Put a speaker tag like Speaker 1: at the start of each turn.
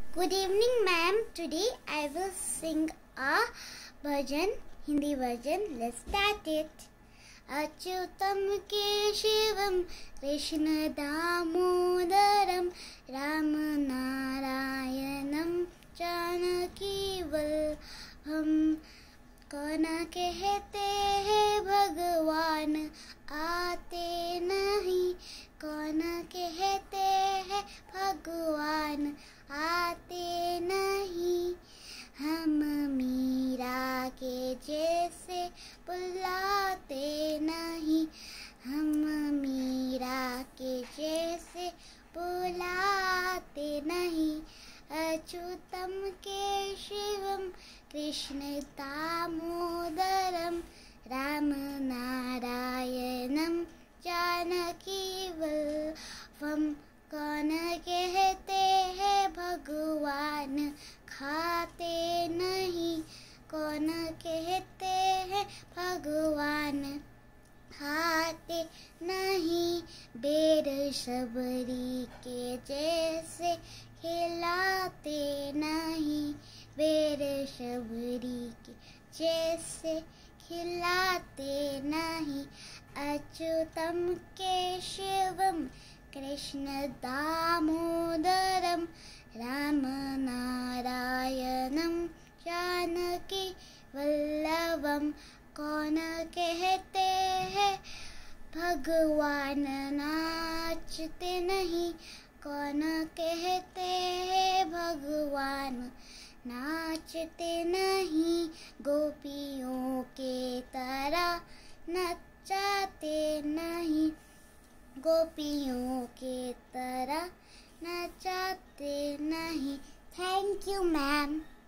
Speaker 1: Good evening, ma'am. Today I will sing a bhajan, Hindi version. Let's start it. achyutam keshavam Krishna damodaram Ram narayanam Janaki Vallabham. कौन कहते हैं भगवान आते नहीं, कौन कहते हैं भगवान आते नहीं। हम मीरा के जैसे बुलाते नहीं, हम मीरा के जैसे बुलाते नहीं। achyutam keshavam Krishna damodaram Ram narayanam Janaki Vallabham. कौन कहते हैं भगवान खाते नहीं, कौन कहते हैं भगवान खाते नहीं। बेर सबरी के जैसे खिलाते नहीं, बेर सबरी के जैसे खिलाते नहीं। achyutam keshavam Krishna damodaram Ram narayanam Janaki Vallabham. कौन कहते हैं भगवान नाचते नहीं, कौन कहते हैं भगवान नाचते नहीं। गोपियों के तरह नचाते नहीं, गोपियों के तरह नचाते नहीं। Thank you ma'am.